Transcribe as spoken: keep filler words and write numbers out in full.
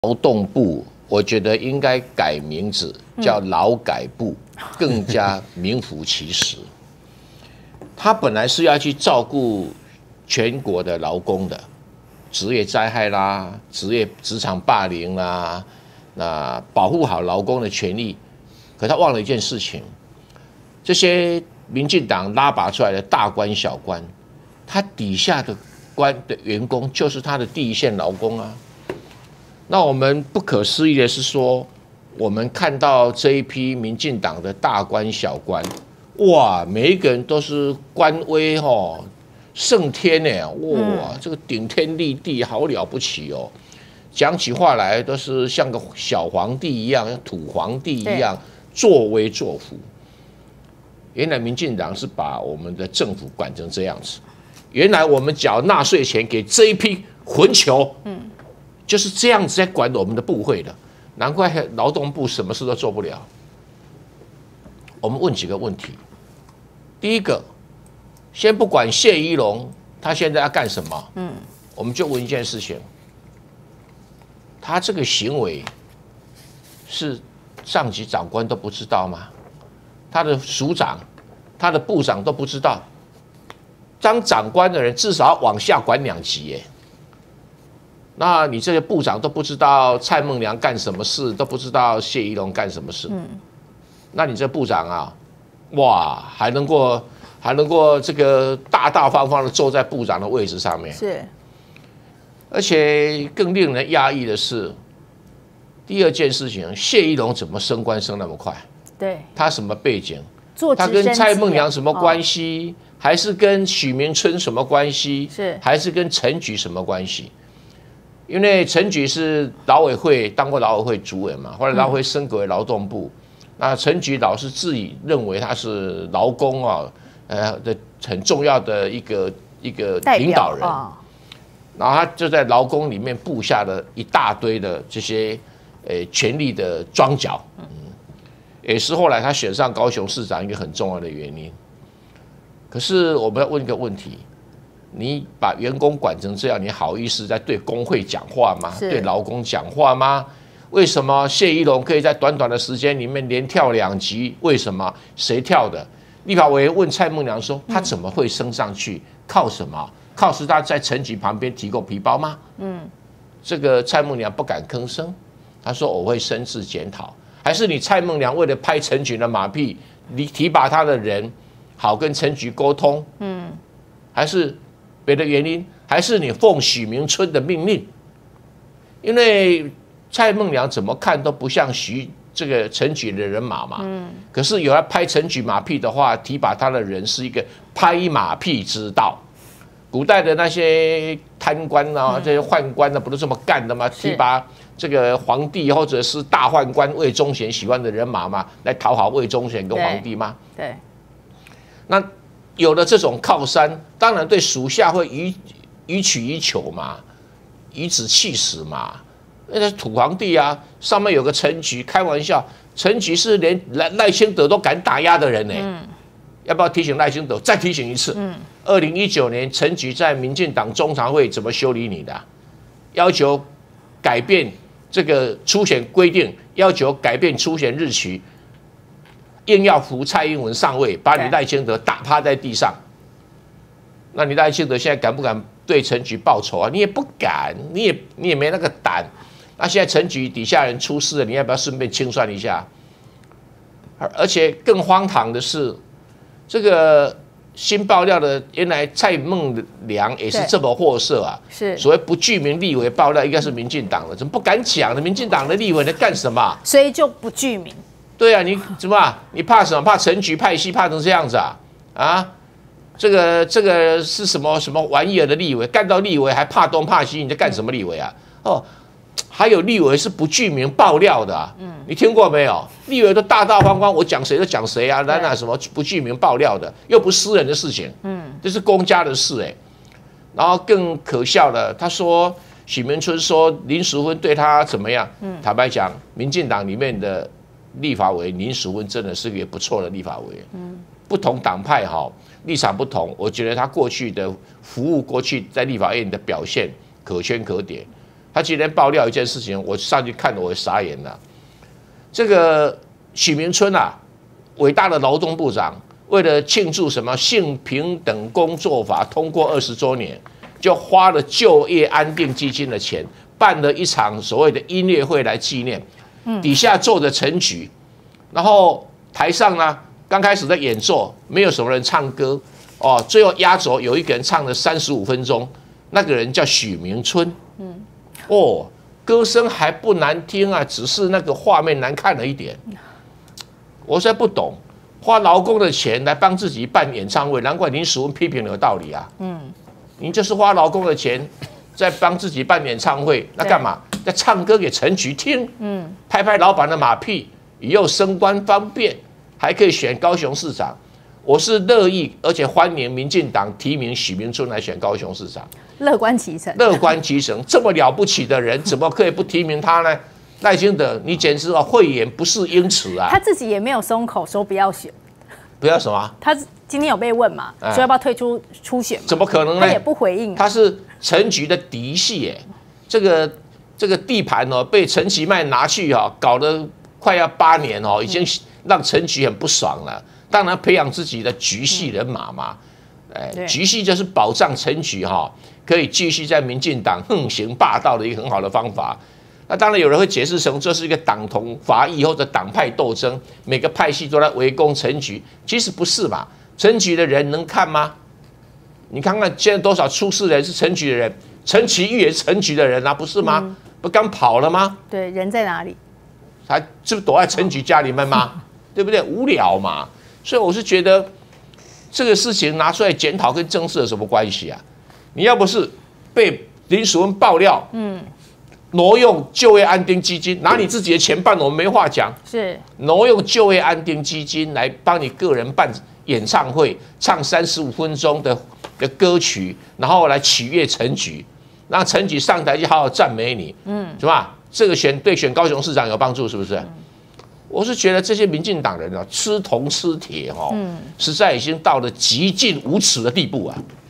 劳动部，我觉得应该改名字，叫劳改部，更加名副其实。他本来是要去照顾全国的劳工的，职业灾害啦、职业职场霸凌啦，那保护好劳工的权利。可他忘了一件事情，这些民进党拉拔出来的大官小官，他底下的官的员工就是他的第一线劳工啊。那我们不可思议的是说，我们看到这一批民进党的大官小官，哇，每一个人都是官威吼胜天呢，哇，这个顶天立地，好了不起哦！讲起话来都是像个小皇帝一样，像土皇帝一样作威作福。原来民进党是把我们的政府管成这样子，原来我们缴纳税钱给这一批混球，嗯。就是这样子在管我们的部会的，难怪劳动部什么事都做不了。我们问几个问题：第一个，先不管谢宜农他现在要干什么，嗯，我们就问一件事情：他这个行为是上级长官都不知道吗？他的署长、他的部长都不知道，当长官的人至少要往下管两级耶。那你这些部长都不知道蔡孟良干什么事，都不知道谢宜农干什么事，嗯，那你这部长啊，哇，还能够还能够这个大大方方的坐在部长的位置上面， 是。 而且更令人压抑的是，第二件事情，谢宜农怎么升官升那么快？ 对， 他什么背景？ 做他跟蔡孟良什么关系？ 哦、 还是跟许明春什么关系？ 是， 还是跟陈菊什么关系？因为陈菊是劳委会当过劳委会主委嘛，后来劳委会升格为劳动部。嗯、那陈菊老是自己认为他是劳工啊，呃的很重要的一个一个领导人。哦、然后他就在劳工里面布下了一大堆的这些呃权力的庄脚，嗯，也是后来他选上高雄市长一个很重要的原因。可是我们要问一个问题。你把员工管成这样，你好意思在对工会讲话吗？对劳工讲话吗？为什么谢宜农可以在短短的时间里面连跳两级？为什么？谁跳的？立法委员问蔡孟良说：“他怎么会升上去？靠什么？靠是他在陈菊旁边提供皮包吗？”嗯，这个蔡孟良不敢吭声，他说：“我会深自检讨。”还是你蔡孟良为了拍陈菊的马屁，你提拔他的人好跟陈菊沟通？嗯，还是？别的原因，还是你奉许明春的命令，因为蔡孟良怎么看都不像许这个陈菊的人马嘛。嗯。可是有人拍陈菊马屁的话，提拔他的人是一个拍马屁之道。古代的那些贪官啊，嗯、这些宦官啊，不都这么干的吗？提拔这个皇帝或者是大宦官魏忠贤喜欢的人马嘛，来讨好魏忠贤跟皇帝吗？ 对。对那。有了这种靠山，当然对属下会予予取予求嘛，颐指气使嘛。那是土皇帝啊，上面有个陈菊，开玩笑，陈菊是连赖赖清德都敢打压的人呢、欸。嗯、要不要提醒赖清德？再提醒一次。二零一九年，陈菊在民进党中常会怎么修理你的、啊？要求改变这个初选规定，要求改变初选日期。硬要扶蔡英文上位，把你赖清德打趴在地上。那你赖清德现在敢不敢对陈菊报仇啊？你也不敢，你也你也没那个胆。那现在陈菊底下人出事了，你要不要顺便清算一下？而且更荒唐的是，这个新爆料的，原来蔡孟良也是这么货色啊。是所谓不具名立委爆料，应该是民进党的，怎么不敢讲呢？民进党的立委在干什么？ 所以就不具名。 对啊，你怎么、啊？你怕什么？怕陈菊派系怕成这样子啊？啊，这个这个是什么什么玩意儿的立委？干到立委还怕东怕西，你在干什么立委啊？哦，还有立委是不具名爆料的、啊，嗯，你听过没有？立委都大大方方，我讲谁就讲谁啊，哪哪什么不具名爆料的，又不私人的事情，嗯，这是公家的事哎、欸。然后更可笑的，他说许明春说林淑芬对他怎么样？嗯，坦白讲，民进党里面的。立法委员林淑芬真的是个不错的立法委员，嗯，不同党派哈立场不同，我觉得他过去的服务，过去在立法院的表现可圈可点。 他今天爆料一件事情，我上去看了，我傻眼了。这个许明春啊，伟大的劳动部长，为了庆祝什么性平等工作法通过二十周年，就花了就业安定基金的钱，办了一场所谓的音乐会来纪念。底下坐着陈菊，然后台上呢，刚开始在演奏，没有什么人唱歌哦，最后压轴有一个人唱了三十五分钟，那个人叫许明春，嗯，哦，歌声还不难听啊，只是那个画面难看了一点。我实在不懂，花劳工的钱来帮自己办演唱会，难怪林淑文批评有道理啊，嗯，您就是花劳工的钱在帮自己办演唱会，那干嘛？在唱歌给陈菊听，嗯，拍拍老板的马屁，以后升官方便，还可以选高雄市长。我是乐意，而且欢迎民进党提名许明春来选高雄市长。 乐观其成， 乐观其成，这么了不起的人，怎么可以不提名他呢？赖清德，你简直啊，慧眼不识英雌啊！ 他自己也没有松口说不要选， 不要什么？ 他今天有被问嘛，说要不要退出初选嘛？ 怎么可能呢？ 他也不回应、啊。 他是陈菊的嫡系耶，这个。这个地盘哦，被陈其迈拿去哈、哦，搞得快要八年哦，已经让陈菊很不爽了。当然，培养自己的菊系人马嘛，哎，菊系就是保障陈菊哈、哦，可以继续在民进党横行霸道的一个很好的方法。那当然有人会解释成这是一个党同伐异或者党派斗争，每个派系都在围攻陈菊，其实不是嘛？陈菊的人能看吗？你看看现在多少出事人是陈菊的人，陈其玉也是陈菊的人啊，不是吗？嗯不刚跑了吗？ 对，人在哪里？ 他是不是躲在陈菊家里面吗？对不对？无聊嘛。所以我是觉得这个事情拿出来检讨跟正视有什么关系啊？你要不是被林淑文爆料，嗯，挪用就业安定基金，拿你自己的钱办，我们没话讲。 是挪用就业安定基金来帮你个人办演唱会，唱三十五分钟的的歌曲，然后来取悦陈菊。让陈菊上台去好好赞美你，嗯，是吧？这个选对选高雄市长有帮助，是不是？嗯、我是觉得这些民进党人啊，吃铜吃铁哈、哦，嗯、实在已经到了极尽无耻的地步啊。